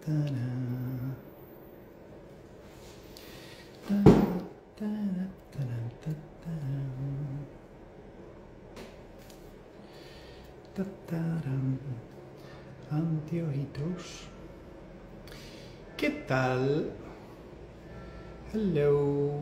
Anteojitos. ¿Qué tal? Hello.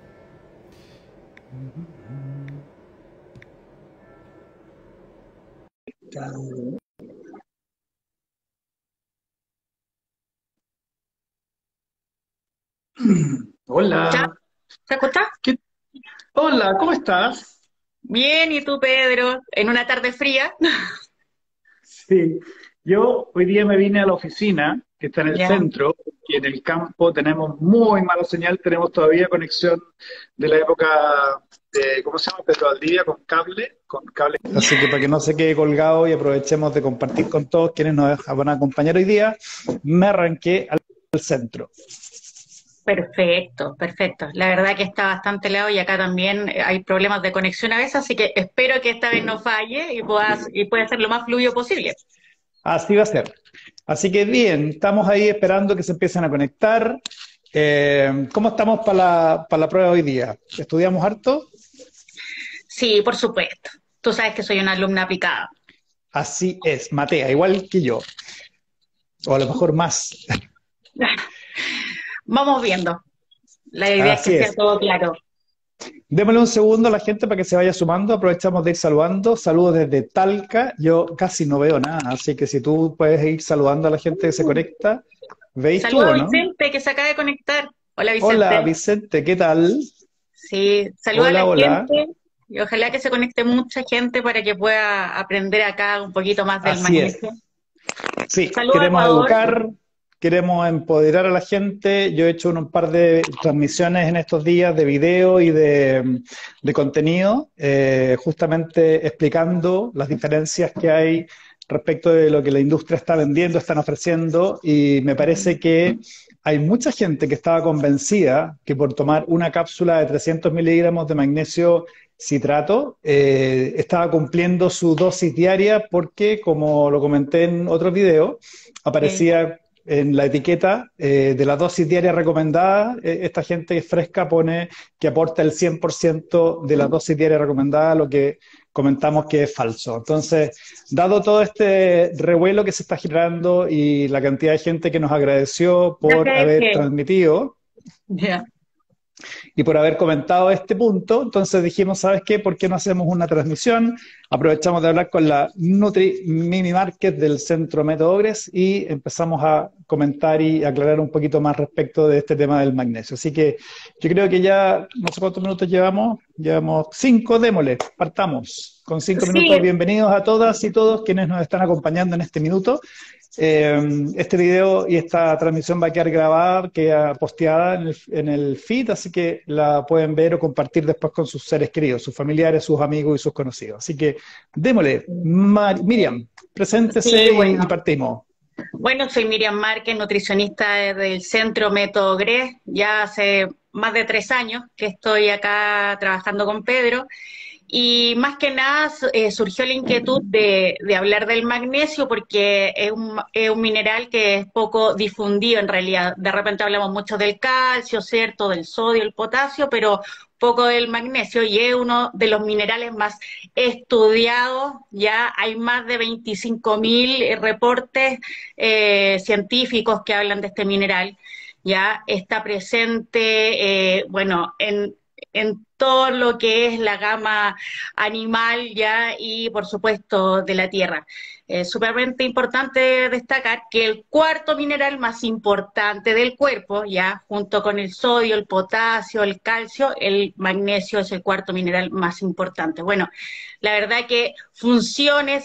¿Ya? Hola. ¿Te escuchas? ¿Qué- Hola, ¿cómo estás? Bien, ¿y tú, Pedro? En una tarde fría. Sí, yo hoy día me vine a la oficina, que está en el Ya. centro, y en el campo tenemos muy mala señal, tenemos todavía conexión de la época de, ¿cómo se llama? Pedro Valdivia, con cable. Así que para que no se quede colgado y aprovechemos de compartir con todos quienes nos van a acompañar hoy día, me arranqué al centro. Perfecto, perfecto. La verdad que está bastante lejos y acá también hay problemas de conexión a veces, así que espero que esta vez no falle y pueda ser lo más fluido posible. Así va a ser. Así que bien, estamos ahí esperando que se empiecen a conectar. ¿Cómo estamos para la prueba hoy día? ¿Estudiamos harto? Sí, por supuesto. Tú sabes que soy una alumna aplicada. Así es, Matea, igual que yo, o a lo mejor más. Vamos viendo. La idea es que Así sea es. todo claro. Démosle un segundo a la gente para que se vaya sumando. Aprovechamos de ir saludando. Saludos desde Talca. Yo casi no veo nada, así que si tú puedes ir saludando a la gente que se conecta. ¿Veis tú Saludos o a no? Vicente, que se acaba de conectar. Hola, Hola, Vicente. Vicente, ¿qué tal? Sí, saluda a la Hola, hola. gente y ojalá que se conecte mucha gente para que pueda aprender acá un poquito más del Así es. magnesio. Sí, Saludos a queremos Ecuador. educar, queremos empoderar a la gente. Yo he hecho un par de transmisiones en estos días de video y de contenido, justamente explicando las diferencias que hay respecto de lo que la industria está vendiendo, están ofreciendo, y me parece que hay mucha gente que estaba convencida que por tomar una cápsula de 300 miligramos de magnesio citrato, estaba cumpliendo su dosis diaria porque, como lo comenté en otro video, Sí. aparecía en la etiqueta de la dosis diaria recomendada. Esta gente fresca pone que aporta el 100% de la dosis diaria recomendada, lo que comentamos que es falso. Entonces, dado todo este revuelo que se está generando y la cantidad de gente que nos agradeció Ya por sé haber que, transmitido, ya. y por haber comentado este punto, entonces dijimos, ¿sabes qué? ¿Por qué no hacemos una transmisión? Aprovechamos de hablar con la Nutri Mini Market del Centro Método Ogres y empezamos a comentar y aclarar un poquito más respecto de este tema del magnesio. Así que yo creo que ya, no sé cuántos minutos llevamos 5, démosle, partamos con 5 minutos. Sí, Bienvenidos a todas y todos quienes nos están acompañando en este minuto. Este video y esta transmisión va a quedar grabada, queda posteada en el feed, así que la pueden ver o compartir después con sus seres queridos, sus familiares, sus amigos y sus conocidos. Así que démosle. Miriam, sí, preséntese y bueno. partimos. Bueno, soy Miriam Márquez, nutricionista del Centro Método GRES. Ya hace más de 3 años que estoy acá trabajando con Pedro. Y más que nada surgió la inquietud de hablar del magnesio porque es un mineral que es poco difundido en realidad. De repente hablamos mucho del calcio, ¿cierto? Del sodio, el potasio, pero poco del magnesio y es uno de los minerales más estudiados. Ya hay más de 25.000 reportes científicos que hablan de este mineral. Ya está presente, bueno, en todo lo que es la gama animal ya y por supuesto de la tierra. Es sumamente importante destacar que el cuarto mineral más importante del cuerpo, ya junto con el sodio, el potasio, el calcio, el magnesio es el cuarto mineral más importante. Bueno, la verdad que funciones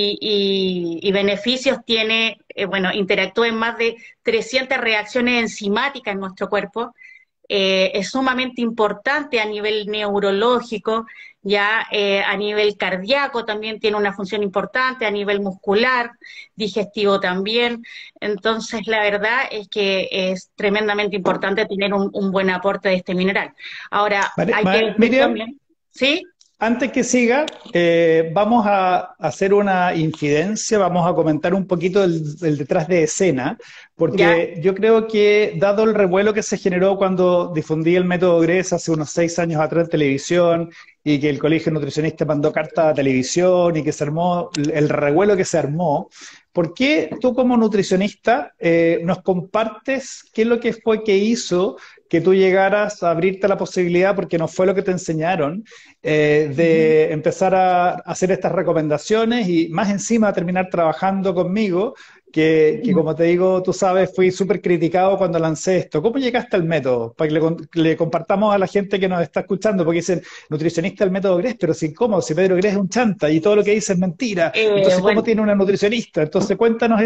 y beneficios tiene, bueno, interactúa en más de 300 reacciones enzimáticas en nuestro cuerpo. Es sumamente importante a nivel neurológico, ya a nivel cardíaco también tiene una función importante, a nivel muscular, digestivo también. Entonces, la verdad es que es tremendamente importante tener un buen aporte de este mineral. Ahora, hay que decir Miriam, también, ¿sí? Antes que siga, vamos a hacer una infidencia, vamos a comentar un poquito del detrás de escena, ¿Ya? porque yo creo que, dado el revuelo que se generó cuando difundí el método GRES hace unos 6 años atrás en televisión, y que el Colegio Nutricionista mandó carta a televisión y que se armó el revuelo que se armó, ¿por qué tú como nutricionista nos compartes qué es lo que fue que hizo que tú llegaras a abrirte la posibilidad, porque no fue lo que te enseñaron, Ujú. de empezar a hacer estas recomendaciones y más encima a terminar trabajando conmigo, que como te digo, tú sabes, fui súper criticado cuando lancé esto. ¿Cómo llegaste al método? Para que le compartamos a la gente que nos está escuchando, porque dicen, nutricionista del método GRES, pero si, ¿cómo? Si Pedro GRES es un chanta y todo lo que dice es mentira. Entonces, ¿cómo Bueno, tiene una nutricionista? Entonces, cuéntanos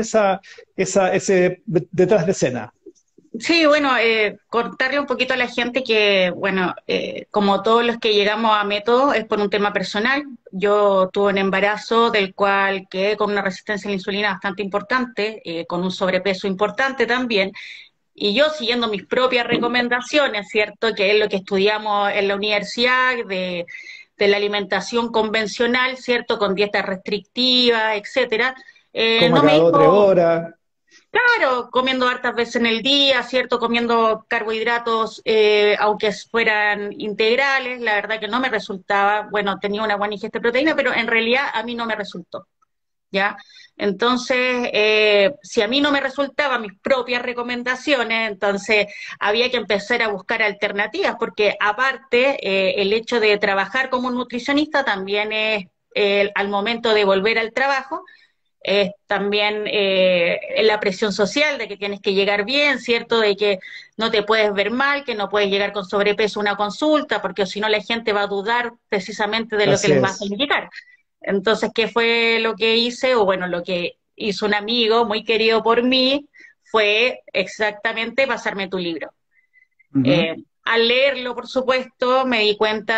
ese detrás de escena. sí, bueno, contarle un poquito a la gente que, bueno, como todos los que llegamos a método, es por un tema personal. Yo tuve un embarazo del cual quedé con una resistencia a la insulina bastante importante, con un sobrepeso importante también. Y yo siguiendo mis propias recomendaciones, ¿cierto? Que es lo que estudiamos en la universidad, de la alimentación convencional, ¿cierto? Con dietas restrictivas, etcétera. ¿Cómo No me cada 2 o 3 hizo. horas? Claro, comiendo hartas veces en el día, ¿cierto? Comiendo carbohidratos, aunque fueran integrales, la verdad que no me resultaba, bueno, tenía una buena ingesta de proteína, pero en realidad a mí no me resultó, ¿ya? Entonces, si a mí no me resultaban mis propias recomendaciones, entonces había que empezar a buscar alternativas, porque aparte, el hecho de trabajar como nutricionista también es, al momento de volver al trabajo, es también la presión social de que tienes que llegar bien, ¿cierto? De que no te puedes ver mal, que no puedes llegar con sobrepeso a una consulta, porque si no la gente va a dudar precisamente de lo que Así les vas a es. indicar. Entonces, ¿qué fue lo que hice? O bueno, lo que hizo un amigo muy querido por mí fue exactamente pasarme tu libro. Ujú. Al leerlo, por supuesto, me di cuenta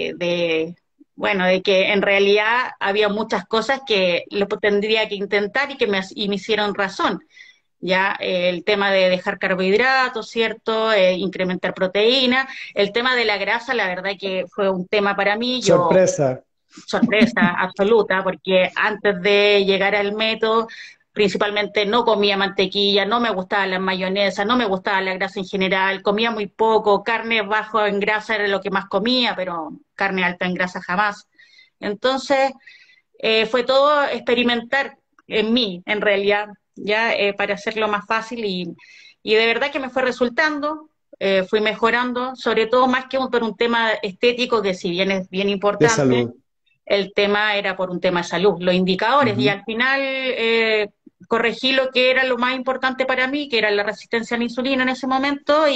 bueno, de que en realidad había muchas cosas que lo tendría que intentar y me hicieron razón. Ya el tema de dejar carbohidratos, ¿cierto? Incrementar proteína. El tema de la grasa, la verdad que fue un tema para mí. Yo Sorpresa. sorpresa absoluta, porque antes de llegar al método, principalmente no comía mantequilla, no me gustaba la mayonesa, no me gustaba la grasa en general, comía muy poco, carne bajo en grasa era lo que más comía, pero carne alta en grasa jamás. Entonces, fue todo experimentar en mí, en realidad, ya para hacerlo más fácil y de verdad que me fue resultando. Fui mejorando, sobre todo más que por un tema estético, que si bien es bien De importante, salud. el tema era por un tema de salud, los indicadores, y Ujú. al final corregí lo que era lo más importante para mí, que era la resistencia a la insulina en ese momento,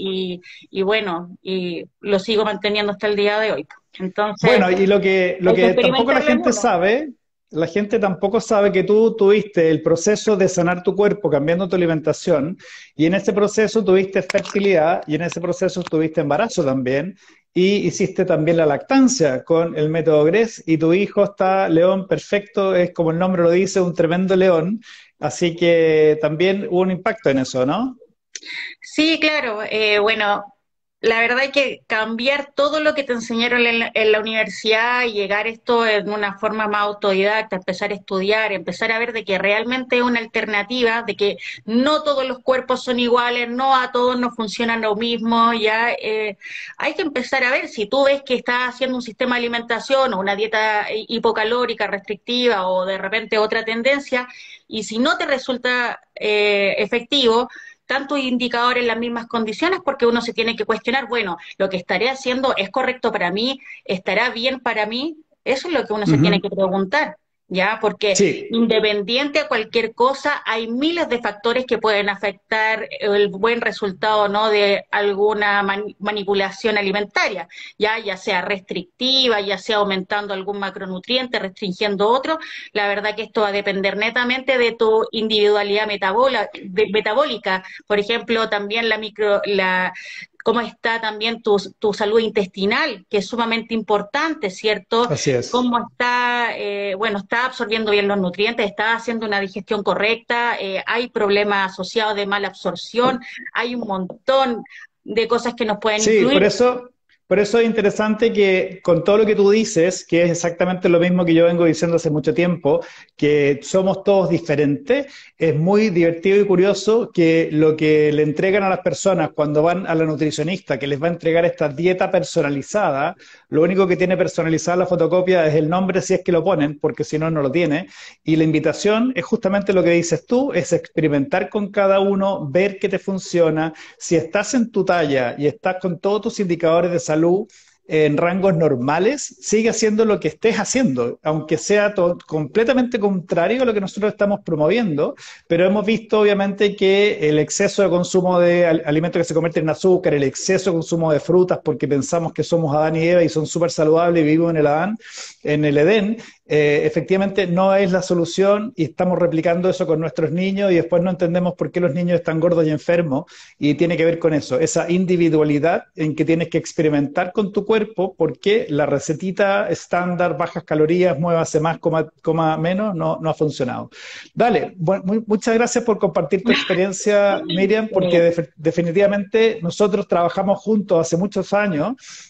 y bueno, y lo sigo manteniendo hasta el día de hoy. Entonces, Bueno, y lo hay que que tampoco experimentarlo en uno. la gente tampoco sabe que tú tuviste el proceso de sanar tu cuerpo cambiando tu alimentación, y en ese proceso tuviste fertilidad, y en ese proceso tuviste embarazo también, y hiciste también la lactancia con el método GRES, y tu hijo está león perfecto, es como el nombre lo dice, un tremendo león, así que también hubo un impacto en eso, ¿no? Sí, claro. Bueno, la verdad hay que cambiar todo lo que te enseñaron en la universidad y llegar esto en una forma más autodidacta, empezar a estudiar, empezar a ver de que realmente es una alternativa, de que no todos los cuerpos son iguales, no a todos nos funcionan lo mismo, ya hay que empezar a ver si tú ves que estás haciendo un sistema de alimentación o una dieta hipocalórica restrictiva o de repente otra tendencia y si no te resulta efectivo, tantos indicadores en las mismas condiciones porque uno se tiene que cuestionar, bueno, lo que estaré haciendo es correcto para mí, estará bien para mí, eso es lo que uno se tiene Ujú. que preguntar, ¿ya? Porque Sí, independiente a cualquier cosa, hay miles de factores que pueden afectar el buen resultado, ¿no? De alguna manipulación alimentaria, ya sea restrictiva, ya sea aumentando algún macronutriente, restringiendo otro, la verdad que esto va a depender netamente de tu individualidad metabólica, por ejemplo, también cómo está también tu salud intestinal, que es sumamente importante, ¿cierto? así es. Cómo está, bueno, está absorbiendo bien los nutrientes, está haciendo una digestión correcta, hay problemas asociados de mala absorción, hay un montón de cosas que nos pueden Sí, influir. Por eso es interesante que con todo lo que tú dices, que es exactamente lo mismo que yo vengo diciendo hace mucho tiempo, que somos todos diferentes, es muy divertido y curioso que lo que le entregan a las personas cuando van a la nutricionista, que les va a entregar esta dieta personalizada, lo único que tiene personalizada la fotocopia es el nombre si es que lo ponen, porque si no, no lo tiene. Y la invitación es justamente lo que dices tú, es experimentar con cada uno, ver qué te funciona. Si estás en tu talla y estás con todos tus indicadores de salud en rangos normales, sigue haciendo lo que estés haciendo, aunque sea completamente contrario a lo que nosotros estamos promoviendo, pero hemos visto obviamente que el exceso de consumo de alimentos que se convierten en azúcar, el exceso de consumo de frutas, porque pensamos que somos Adán y Eva y son súper saludables y vivimos en el Adán, en el Edén, efectivamente no es la solución y estamos replicando eso con nuestros niños y después no entendemos por qué los niños están gordos y enfermos y tiene que ver con eso, esa individualidad en que tienes que experimentar con tu cuerpo porque la recetita estándar, bajas calorías, muévase más, coma menos, no ha funcionado. Dale, muchas gracias por compartir tu experiencia, Miriam, porque definitivamente nosotros trabajamos juntos hace muchos años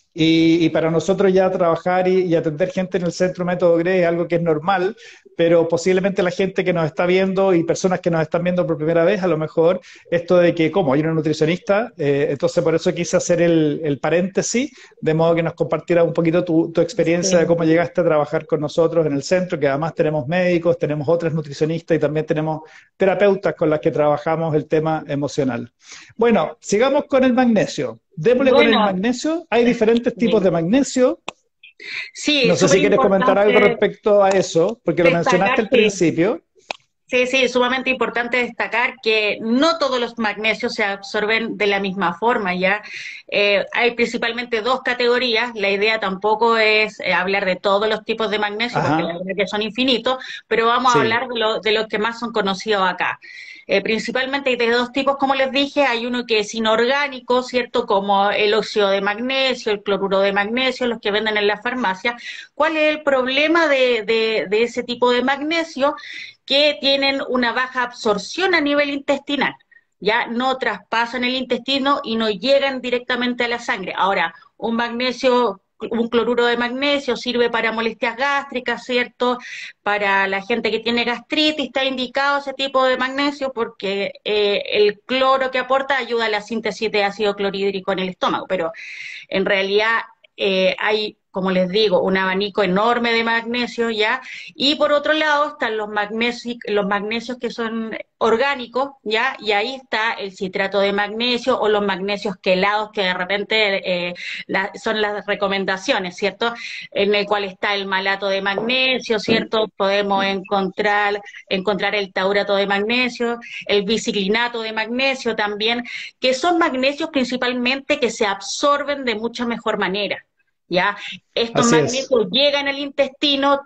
y para nosotros ya trabajar y atender gente en el Centro Método GRE es algo que es normal, pero posiblemente la gente que nos está viendo y personas que nos están viendo por primera vez, a lo mejor esto de que, ¿cómo? Hay una nutricionista, entonces por eso quise hacer el paréntesis, de modo que nos compartiera un poquito tu experiencia de cómo llegaste a trabajar con nosotros en el centro, que además tenemos médicos, tenemos otras nutricionistas y también tenemos terapeutas con las que trabajamos el tema emocional. Bueno, sigamos con el magnesio. Démosle con el magnesio. Hay diferentes tipos de magnesio. Sí, no sé si quieres comentar algo respecto a eso, porque lo mencionaste al principio. Sí, sí, sumamente importante destacar que no todos los magnesios se absorben de la misma forma, ¿ya? Hay principalmente dos categorías, la idea tampoco es hablar de todos los tipos de magnesio, porque la verdad que son infinitos, pero vamos a hablar de los que más son conocidos acá. Principalmente hay de dos tipos, como les dije, hay uno que es inorgánico, ¿cierto? Como el óxido de magnesio, el cloruro de magnesio, los que venden en la farmacia. ¿Cuál es el problema de ese tipo de magnesio? Que tienen una baja absorción a nivel intestinal, ya no traspasan el intestino y no llegan directamente a la sangre. Ahora, un cloruro de magnesio sirve para molestias gástricas, ¿cierto? Para la gente que tiene gastritis está indicado ese tipo de magnesio porque el cloro que aporta ayuda a la síntesis de ácido clorhídrico en el estómago, pero en realidad hay, como les digo, un abanico enorme de magnesio, ¿ya? Y por otro lado están los magnesios que son orgánicos, ¿ya? Y ahí está el citrato de magnesio o los magnesios quelados que de repente son las recomendaciones, ¿cierto? En el cual está el malato de magnesio, ¿cierto? Podemos encontrar el taurato de magnesio, el biciclinato de magnesio también, que son magnesios principalmente que se absorben de mucha mejor manera. ¿Ya? Estos magnesios llegan al intestino,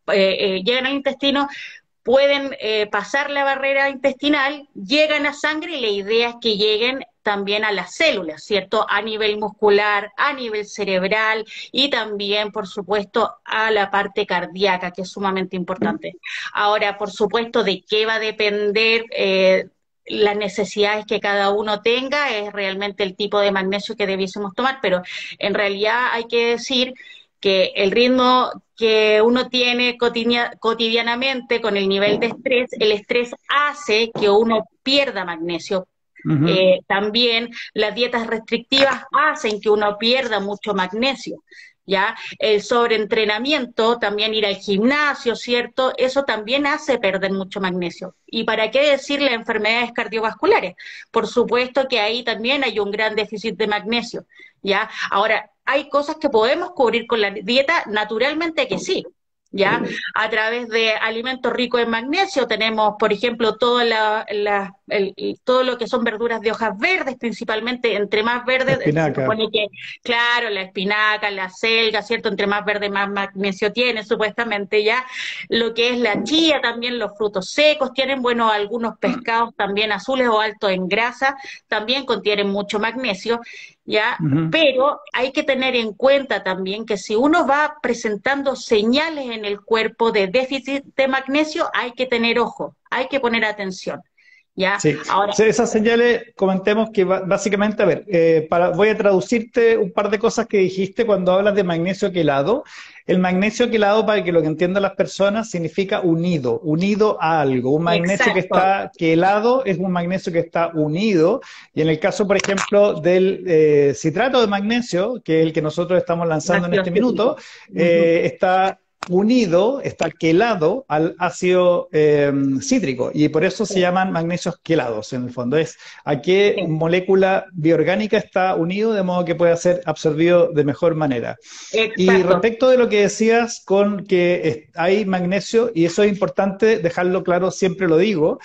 pueden pasar la barrera intestinal, llegan a sangre y la idea es que lleguen también a las células, ¿cierto? A nivel muscular, a nivel cerebral y también, por supuesto, a la parte cardíaca, que es sumamente importante. Ahora, por supuesto, de qué va a depender las necesidades que cada uno tenga, es realmente el tipo de magnesio que debiésemos tomar, pero en realidad hay que decir que el ritmo que uno tiene cotidianamente con el nivel de estrés, el estrés hace que uno pierda magnesio. También las dietas restrictivas hacen que uno pierda mucho magnesio. ¿Ya? El sobreentrenamiento, también ir al gimnasio, ¿cierto? Eso también hace perder mucho magnesio. ¿Y para qué decir las enfermedades cardiovasculares? Por supuesto que ahí también hay un gran déficit de magnesio, ¿ya? Ahora, hay cosas que podemos cubrir con la dieta, naturalmente que sí, ¿ya? A través de alimentos ricos en magnesio tenemos, por ejemplo, todo lo que son verduras de hojas verdes, principalmente, entre más verdes, se supone que, claro, la espinaca, la selga, ¿cierto? Entre más verde, más magnesio tiene, supuestamente, ¿ya? Lo que es la chía, también los frutos secos tienen, bueno, algunos pescados también azules o altos en grasa, también contienen mucho magnesio, ¿ya? Pero hay que tener en cuenta también que si uno va presentando señales en el cuerpo de déficit de magnesio, hay que tener ojo, hay que poner atención, ¿ya? Sí, Ahora, sí, esas señales, comentemos que básicamente, a ver, voy a traducirte un par de cosas que dijiste cuando hablas de magnesio quelado. El magnesio quelado, para que lo que entiendan las personas, significa unido, unido a algo. Un magnesio que exacto, está quelado es un magnesio que está unido. Y en el caso, por ejemplo, del citrato de magnesio, que es el que nosotros estamos lanzando en ácido este minuto, cítrico. Ujú. está unido, está quelado al ácido cítrico y por eso se Sí, llaman magnesios quelados en el fondo. Es a qué sí, molécula bioorgánica está unido de modo que pueda ser absorbido de mejor manera. Y exacto. respecto de lo que decías con que hay magnesio, y eso es importante dejarlo claro, siempre lo digo,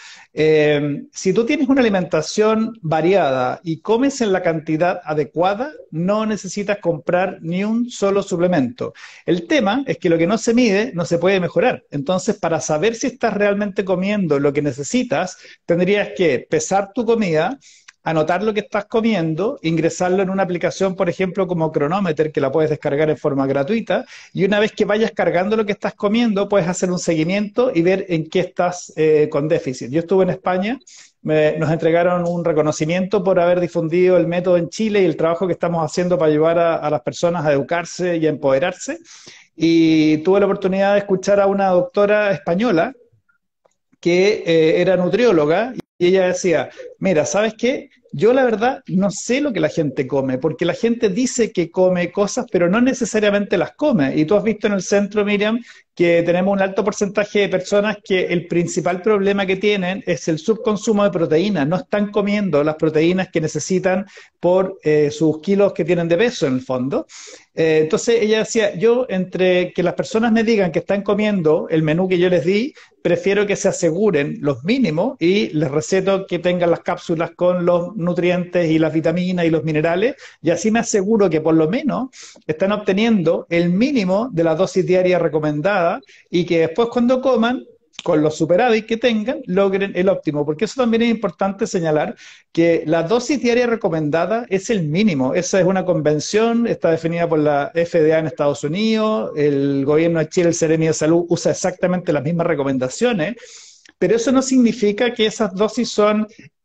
si tú tienes una alimentación variada y comes en la cantidad adecuada, no necesitas comprar ni un solo suplemento. El tema es que lo que no se mide no se puede mejorar. Entonces, para saber si estás realmente comiendo lo que necesitas, tendrías que pesar tu comida, anotar lo que estás comiendo, ingresarlo en una aplicación, por ejemplo, como Cronometer, que la puedes descargar en forma gratuita, y una vez que vayas cargando lo que estás comiendo, puedes hacer un seguimiento y ver en qué estás con déficit. Yo estuve en España, nos entregaron un reconocimiento por haber difundido el método en Chile y el trabajo que estamos haciendo para ayudar a las personas a educarse y a empoderarse. Y tuve la oportunidad de escuchar a una doctora española que era nutrióloga y ella decía, mira, ¿sabes qué? Yo la verdad no sé lo que la gente come, porque la gente dice que come cosas, pero no necesariamente las come. Y tú has visto en el centro, Miriam, que tenemos un alto porcentaje de personas que el principal problema que tienen es el subconsumo de proteínas. No están comiendo las proteínas que necesitan por sus kilos que tienen de peso en el fondo. Entonces ella decía, yo entre que las personas me digan que están comiendo el menú que yo les di, prefiero que se aseguren los mínimos y les receto que tengan las cápsulas con los nutrientes y las vitaminas y los minerales y así me aseguro que por lo menos están obteniendo el mínimo de la dosis diaria recomendada y que después cuando coman con los superávit que tengan, logren el óptimo, porque eso también es importante señalar que la dosis diaria recomendada es el mínimo. Esa es una convención, está definida por la FDA en Estados Unidos, el gobierno de Chile, el Seremi de Salud, usa exactamente las mismas recomendaciones, pero eso no significa que esas dosis son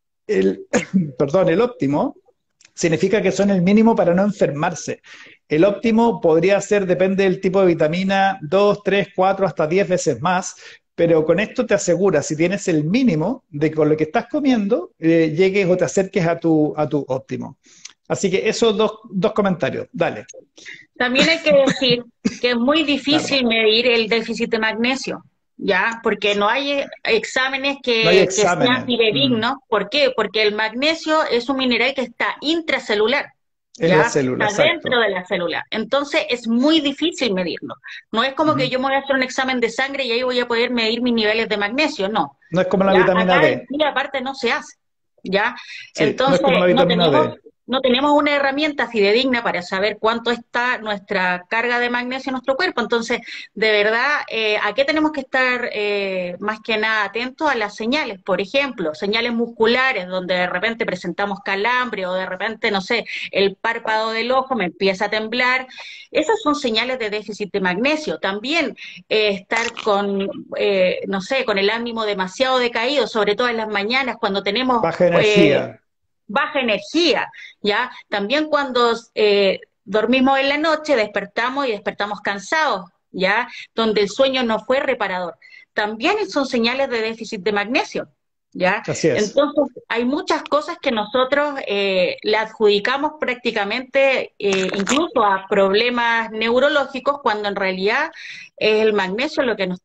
el, perdón, el óptimo, significa que son el mínimo para no enfermarse. El óptimo podría ser, depende del tipo de vitamina, 2, 3, 4, hasta 10 veces más, pero con esto te aseguras, si tienes el mínimo de con lo que estás comiendo, llegues o te acerques a tu óptimo. Así que esos dos comentarios, dale. También hay que decir que es muy Claro. difícil medir el déficit de magnesio, ¿ya? Porque no hay exámenes No hay que sean exámenes. fidedignos. ¿Por qué? Porque el magnesio es un mineral que está intracelular, En la ¿ya? célula, Está dentro exacto. de la célula. Entonces es muy difícil medirlo. No es como que Ujú. yo me voy a hacer un examen de sangre y ahí voy a poder medir mis niveles de magnesio, no. No es como la ¿Ya? vitamina Acá en D. Chile aparte no se hace, ¿ya? Sí, no es Entonces como la vitamina D. no tenemos una herramienta fidedigna para saber cuánto está nuestra carga de magnesio en nuestro cuerpo. Entonces, de verdad, ¿a qué tenemos que estar más que nada atentos? A las señales, por ejemplo, señales musculares, donde de repente presentamos calambre o de repente, no sé, el párpado del ojo me empieza a temblar. Esas son señales de déficit de magnesio. También estar con, no sé, con el ánimo demasiado decaído, sobre todo en las mañanas, cuando tenemos Baja energía. baja energía, ¿ya? También cuando dormimos en la noche, despertamos y despertamos cansados, ¿ya? Donde el sueño no fue reparador. También son señales de déficit de magnesio, ¿ya? Así es. Entonces, hay muchas cosas que nosotros le adjudicamos prácticamente incluso a problemas neurológicos, cuando en realidad es el magnesio lo que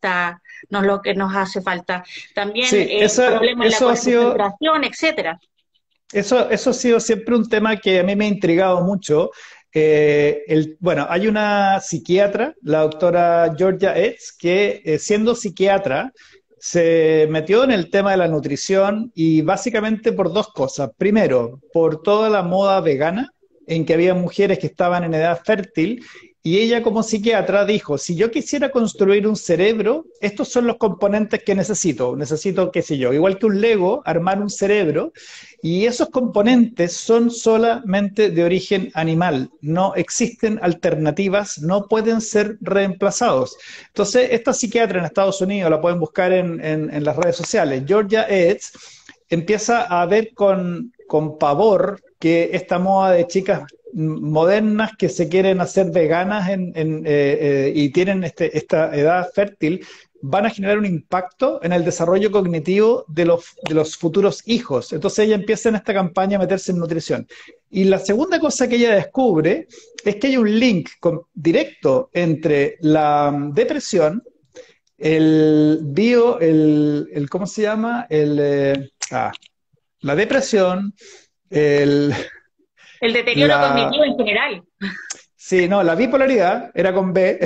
lo que nos hace falta. También Sí, problemas en la eso ha sido, concentración, etcétera. eso ha sido siempre un tema que a mí me ha intrigado mucho. Bueno, hay una psiquiatra, la doctora Georgia Etz, que siendo psiquiatra se metió en el tema de la nutrición y básicamente por dos cosas. Primero, por toda la moda vegana, en que había mujeres que estaban en edad fértil y ella como psiquiatra dijo, si yo quisiera construir un cerebro, estos son los componentes que necesito. Necesito, qué sé yo, igual que un Lego, armar un cerebro y esos componentes son solamente de origen animal, no existen alternativas, no pueden ser reemplazados. Entonces, esta psiquiatra en Estados Unidos, la pueden buscar en las redes sociales, Georgia Etz, empieza a ver con pavor que esta moda de chicas modernas que se quieren hacer veganas y tienen esta edad fértil, van a generar un impacto en el desarrollo cognitivo de los futuros hijos. Entonces ella empieza en esta campaña a meterse en nutrición. Y la segunda cosa que ella descubre es que hay un link directo entre la depresión, ¿cómo se llama? La depresión, el, El deterioro la, cognitivo en general. sí, no, la bipolaridad, era con B,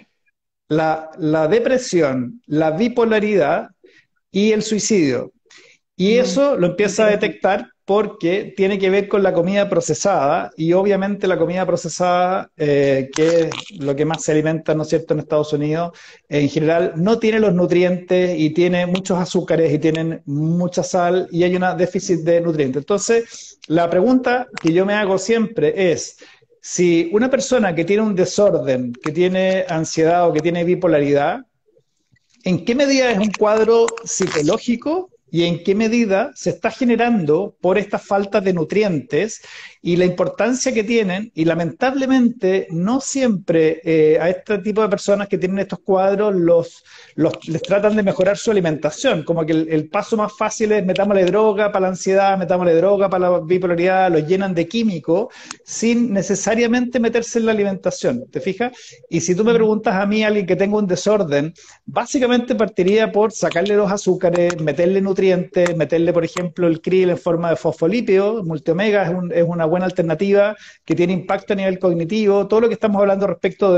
la depresión, la bipolaridad y el suicidio. Y eso lo empieza a detectar porque tiene que ver con la comida procesada y obviamente la comida procesada, que es lo que más se alimenta, ¿no es cierto?, en Estados Unidos, en general no tiene los nutrientes y tiene muchos azúcares y tienen mucha sal y hay un déficit de nutrientes. Entonces, la pregunta que yo me hago siempre es, si una persona que tiene un desorden, que tiene ansiedad o que tiene bipolaridad, ¿en qué medida es un cuadro psicológico y en qué medida se está generando por esta falta de nutrientes y la importancia que tienen? Y lamentablemente no siempre a este tipo de personas que tienen estos cuadros les tratan de mejorar su alimentación, como que el paso más fácil es metámosle droga para la ansiedad, metámosle droga para la bipolaridad, los llenan de químicos sin necesariamente meterse en la alimentación, ¿te fijas? Y si tú me preguntas a mí, alguien que tenga un desorden, básicamente partiría por sacarle los azúcares, meterle nutrientes, meterle, por ejemplo, el krill en forma de fosfolípido, multiomega es una buena alternativa que tiene impacto a nivel cognitivo. Todo lo que estamos hablando respecto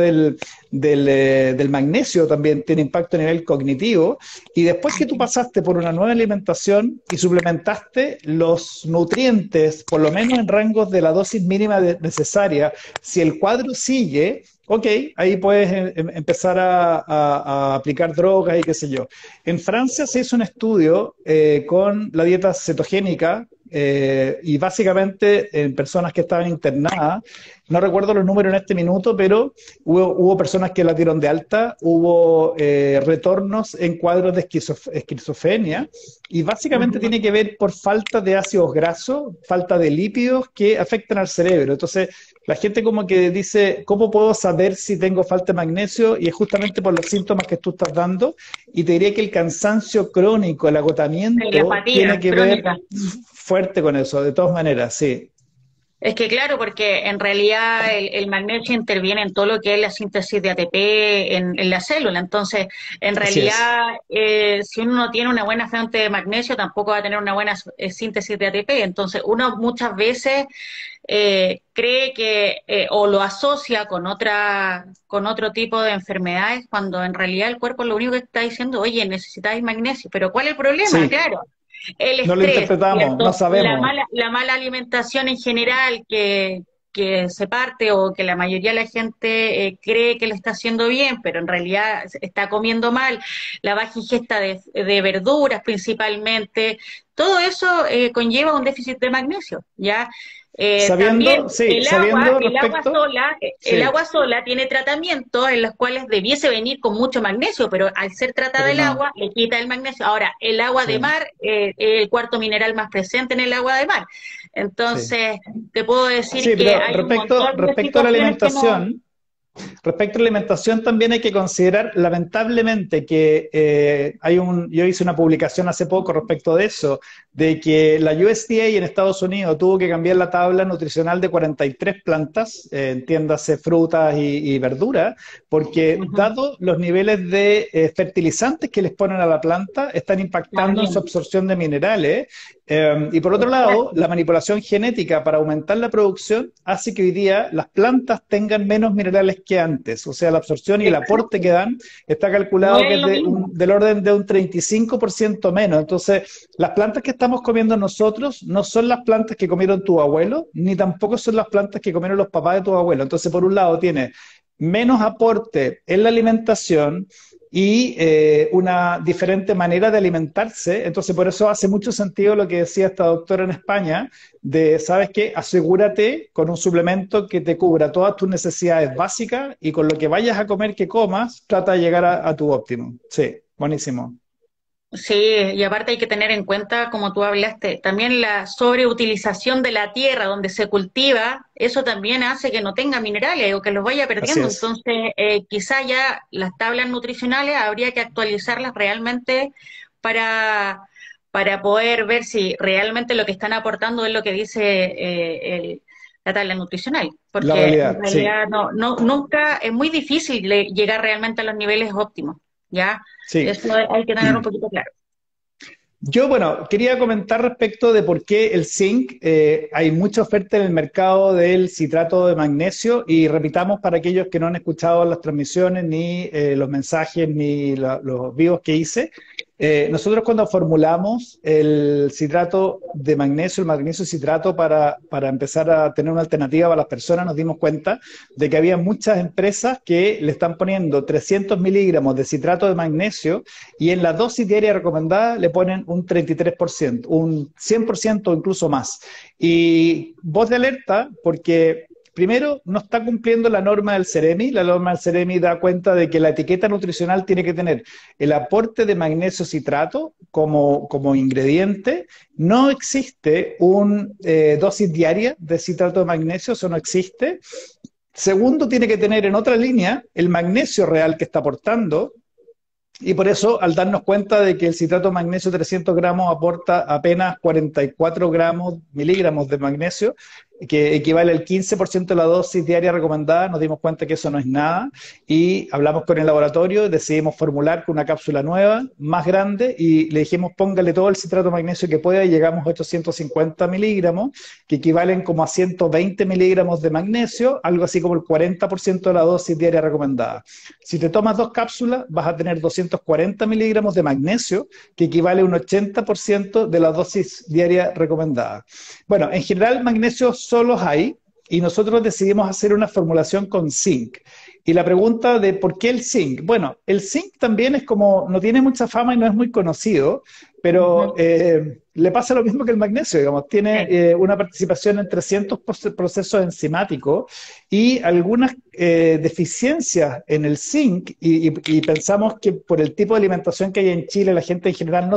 del magnesio también tiene impacto a nivel cognitivo. Y después que tú pasaste por una nueva alimentación y suplementaste los nutrientes, por lo menos en rangos de la dosis mínima necesaria, si el cuadro sigue, ok, ahí puedes empezar a aplicar drogas y qué sé yo. En Francia se hizo un estudio con la dieta cetogénica y básicamente en personas que estaban internadas, no recuerdo los números en este minuto, pero hubo personas que la dieron de alta, hubo retornos en cuadros de esquizofrenia y básicamente tiene que ver por falta de ácidos grasos, falta de lípidos que afectan al cerebro. Entonces, la gente como que dice, ¿cómo puedo saber si tengo falta de magnesio? Y es justamente por los síntomas que tú estás dando. Y te diría que el cansancio crónico, el agotamiento, La apatía tiene que crónica. ver fuerte con eso, de todas maneras, sí. Es que claro, porque en realidad el magnesio interviene en todo lo que es la síntesis de ATP en la célula. Entonces, en Así es. realidad, si uno no tiene una buena fuente de magnesio, tampoco va a tener una buena síntesis de ATP. Entonces, uno muchas veces cree que o lo asocia con otro tipo de enfermedades, cuando en realidad el cuerpo lo único que está diciendo, oye, necesitáis magnesio. Pero ¿cuál es el problema? Sí, Claro, el no lo estrés, interpretamos, no ¿cierto? sabemos. La mala alimentación en general que se parte o que la mayoría de la gente cree que lo está haciendo bien, pero en realidad está comiendo mal, la baja ingesta de verduras principalmente, todo eso conlleva un déficit de magnesio, ¿ya? También Sabiendo, sí, sabiendo respecto, el sí, agua sola tiene tratamientos en los cuales debiese venir con mucho magnesio, pero al ser tratada pero el no, agua le quita el magnesio. Ahora, el agua de sí, mar es el cuarto mineral más presente en el agua de mar. sí. Entonces, te puedo decir Sí, que pero hay un montón de respecto a la situaciones que no... alimentación, respecto a la alimentación, también hay que considerar, lamentablemente, que yo hice una publicación hace poco respecto de eso, de que la USDA en Estados Unidos tuvo que cambiar la tabla nutricional de 43 plantas, entiéndase frutas y verduras, porque Ujú, dado los niveles de fertilizantes que les ponen a la planta, están impactando en su también, absorción de minerales. Y por otro lado, exacto. la manipulación genética para aumentar la producción hace que hoy día las plantas tengan menos minerales que antes. O sea, la absorción y el aporte que Exacto. dan está No calculado que es es lo mismo. del orden de un 35% menos. Entonces, las plantas que estamos comiendo nosotros no son las plantas que comieron tu abuelo, ni tampoco son las plantas que comieron los papás de tu abuelo. Entonces, por un lado, tiene menos aporte en la alimentación y una diferente manera de alimentarse. Entonces, por eso hace mucho sentido lo que decía esta doctora en España, de, ¿sabes qué? Asegúrate con un suplemento que te cubra todas tus necesidades básicas y con lo que vayas a comer que comas, trata de llegar a tu óptimo. Sí, buenísimo. Sí, y aparte hay que tener en cuenta, como tú hablaste, también la sobreutilización de la tierra donde se cultiva, eso también hace que no tenga minerales o que los vaya Así perdiendo. es. Entonces, quizá ya las tablas nutricionales habría que actualizarlas realmente para, para poder ver si realmente lo que están aportando es lo que dice la tabla nutricional, La porque en realidad, sí, realidad nunca es muy difícil llegar realmente a los niveles óptimos, ¿ya? sí. Eso hay que tener un poquito claro. Yo, bueno, quería comentar respecto de por qué el zinc, hay mucha oferta en el mercado del citrato de magnesio y repitamos para aquellos que no han escuchado las transmisiones, ni los mensajes, ni los vivos que hice. Nosotros cuando formulamos el citrato de magnesio, el magnesio citrato para empezar a tener una alternativa para las personas, nos dimos cuenta de que había muchas empresas que le están poniendo 300 miligramos de citrato de magnesio y en la dosis diaria recomendada le ponen un 33%, un 100% o incluso más. Y voz de alerta porque primero no está cumpliendo la norma del Ceremi. La norma del Ceremi da cuenta de que la etiqueta nutricional tiene que tener el aporte de magnesio citrato como ingrediente. No existe una dosis diaria de citrato de magnesio, eso no existe. Segundo, tiene que tener en otra línea el magnesio real que está aportando, y por eso, al darnos cuenta de que el citrato de magnesio 300 gramos aporta apenas 44 miligramos de magnesio, que equivale al 15% de la dosis diaria recomendada, nos dimos cuenta que eso no es nada y hablamos con el laboratorio, decidimos formular con una cápsula nueva, más grande, y le dijimos póngale todo el citrato de magnesio que pueda y llegamos a 850 miligramos, que equivalen como a 120 miligramos de magnesio, algo así como el 40% de la dosis diaria recomendada. Si te tomas 2 cápsulas, vas a tener 240 miligramos de magnesio, que equivale a un 80% de la dosis diaria recomendada. Bueno, en general, magnesio solos hay, y nosotros decidimos hacer una formulación con zinc. Y la pregunta de por qué el zinc. Bueno, el zinc también es como, no tiene mucha fama y no es muy conocido, pero Ujú. le pasa lo mismo que el magnesio, digamos, tiene Sí. una participación en 300 procesos enzimáticos y algunas deficiencias en el zinc, y pensamos que por el tipo de alimentación que hay en Chile, la gente en general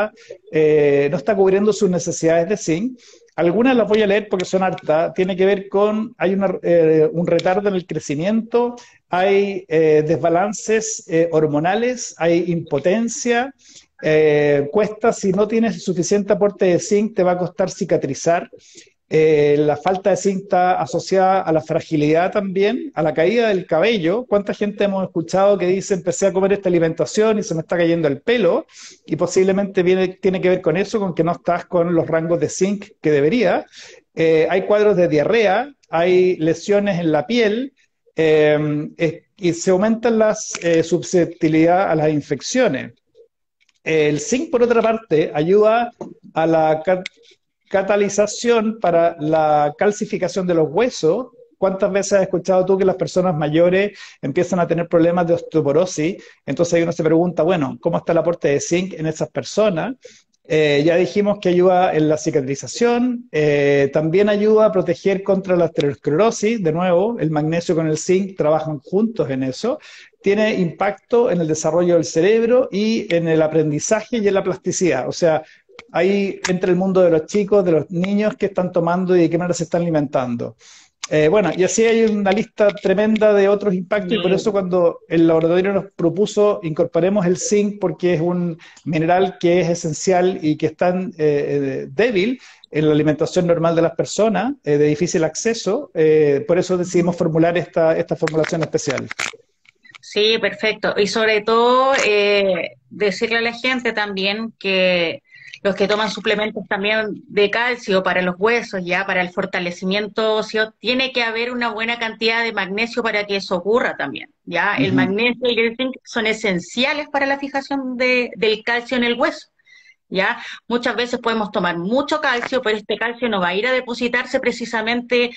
no está cubriendo sus necesidades de zinc. Algunas las voy a leer porque son hartas. Tiene que ver con, hay un retardo en el crecimiento, hay desbalances hormonales, hay impotencia, cuesta, si no tienes suficiente aporte de zinc, te va a costar cicatrizar. La falta de zinc está asociada a la fragilidad también, a la caída del cabello. ¿Cuánta gente hemos escuchado que dice empecé a comer esta alimentación y se me está cayendo el pelo? Y posiblemente tiene que ver con eso, con que no estás con los rangos de zinc que debería. Hay cuadros de diarrea, hay lesiones en la piel, y se aumentan las susceptibilidad a las infecciones. El zinc, por otra parte, ayuda a la catalización para la calcificación de los huesos. ¿Cuántas veces has escuchado tú que las personas mayores empiezan a tener problemas de osteoporosis? Entonces ahí uno se pregunta, bueno, ¿cómo está el aporte de zinc en esas personas? Ya dijimos que ayuda en la cicatrización, también ayuda a proteger contra la aterosclerosis. De nuevo, el magnesio con el zinc trabajan juntos en eso. Tiene impacto en el desarrollo del cerebro y en el aprendizaje y en la plasticidad. O sea, ahí entra el mundo de los chicos, de los niños que están tomando y de qué manera se están alimentando. Bueno, y así hay una lista tremenda de otros impactos, y por eso Sí. cuando el laboratorio nos propuso incorporemos el zinc, porque es un mineral que es esencial y que es tan débil en la alimentación normal de las personas, de difícil acceso, por eso decidimos formular esta formulación especial. Sí, perfecto. Y sobre todo, decirle a la gente también que los que toman suplementos también de calcio para los huesos, ya para el fortalecimiento óseo, tiene que haber una buena cantidad de magnesio para que eso ocurra también. Ya, el Ujú. magnesio y el zinc son esenciales para la fijación del calcio en el hueso. ¿Ya? Muchas veces podemos tomar mucho calcio, pero este calcio no va a ir a depositarse precisamente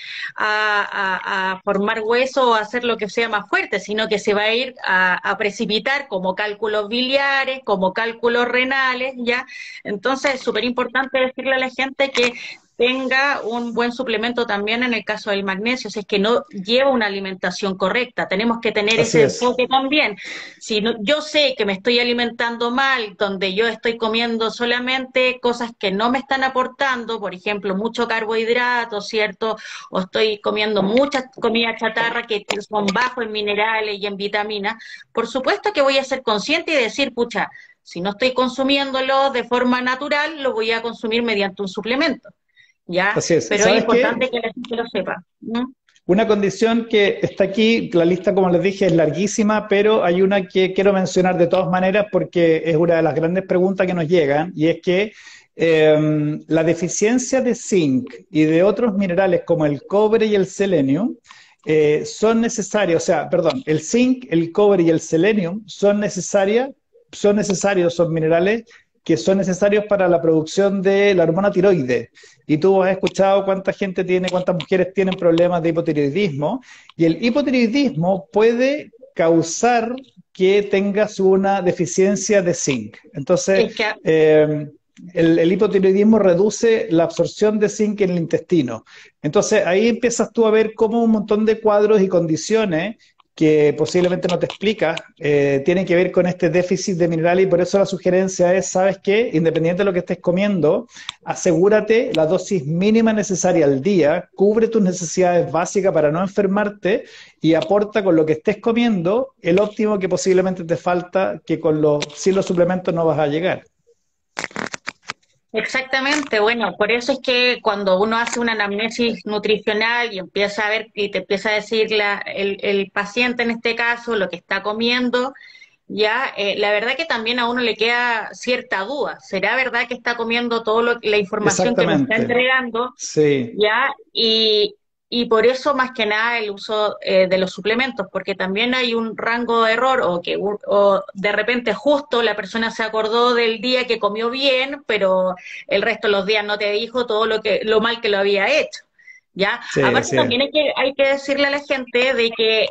a formar hueso o a hacer lo que sea más fuerte, sino que se va a ir a precipitar como cálculos biliares, como cálculos renales, ¿ya? Entonces es súper importante decirle a la gente que tenga un buen suplemento también en el caso del magnesio, si es que no lleva una alimentación correcta. Tenemos que tener Así ese es. enfoque también. Si no- Yo sé que me estoy alimentando mal, donde yo estoy comiendo solamente cosas que no me están aportando, por ejemplo, mucho carbohidrato, ¿cierto? O estoy comiendo mucha comida chatarra que son bajos en minerales y en vitaminas. Por supuesto que voy a ser consciente y decir, pucha, si no estoy consumiéndolo de forma natural, lo voy a consumir mediante un suplemento. ¿Ya? Así es. Pero es ¿Sabes qué? importante que la gente lo sepa. ¿No? Una condición que está aquí, la lista, como les dije, es larguísima, pero hay una que quiero mencionar de todas maneras porque es una de las grandes preguntas que nos llegan, y es que la deficiencia de zinc y de otros minerales como el cobre y el selenio son necesarios, o sea, perdón, el zinc, el cobre y el selenio son necesarios, son minerales que son necesarios para la producción de la hormona tiroides. Y tú has escuchado cuánta gente tiene, cuántas mujeres tienen problemas de hipotiroidismo, y el hipotiroidismo puede causar que tengas una deficiencia de zinc. Entonces, Es que el hipotiroidismo reduce la absorción de zinc en el intestino. Entonces, ahí empiezas tú a ver cómo un montón de cuadros y condiciones que posiblemente no te explicas, tienen que ver con este déficit de mineral, y por eso la sugerencia es, ¿sabes qué? Independiente de lo que estés comiendo, asegúrate la dosis mínima necesaria al día, cubre tus necesidades básicas para no enfermarte y aporta con lo que estés comiendo el óptimo que posiblemente te falta, que sin los suplementos no vas a llegar. exactamente, bueno, por eso es que cuando uno hace una anamnesis nutricional y empieza a ver y te empieza a decir el paciente en este caso lo que está comiendo, ya, la verdad que también a uno le queda cierta duda. ¿Será verdad que está comiendo la información que me está Exactamente, entregando? sí, ¿Ya? Y por eso más que nada el uso de los suplementos, porque también hay un rango de error o de repente justo la persona se acordó del día que comió bien, pero el resto de los días no te dijo todo lo mal que lo había hecho. ¿Ya? sí, Aparte así es. también hay que decirle a la gente de que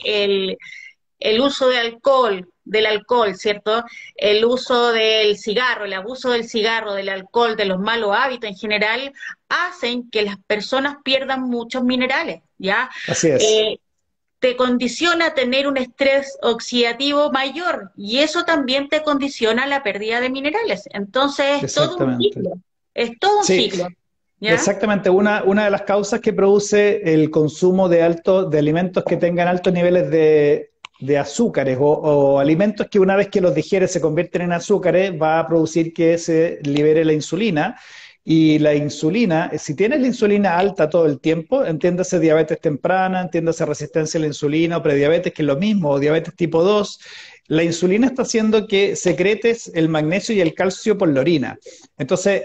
el uso del alcohol, ¿cierto? El uso del cigarro, el abuso del cigarro, del alcohol, de los malos hábitos en general, hacen que las personas pierdan muchos minerales, ¿ya? Así es, Eh, Te condiciona a tener un estrés oxidativo mayor y eso también te condiciona la pérdida de minerales. Entonces exactamente. es todo un Sí, ciclo, ¿ya? exactamente. Una de las causas que produce el consumo de alimentos que tengan altos niveles de azúcares, o alimentos que una vez que los digieres se convierten en azúcares, va a producir que se libere la insulina. Y la insulina, si tienes la insulina alta todo el tiempo, entiéndase diabetes temprana, entiéndase resistencia a la insulina o prediabetes, que es lo mismo, o diabetes tipo 2, la insulina está haciendo que secretes el magnesio y el calcio por la orina. Entonces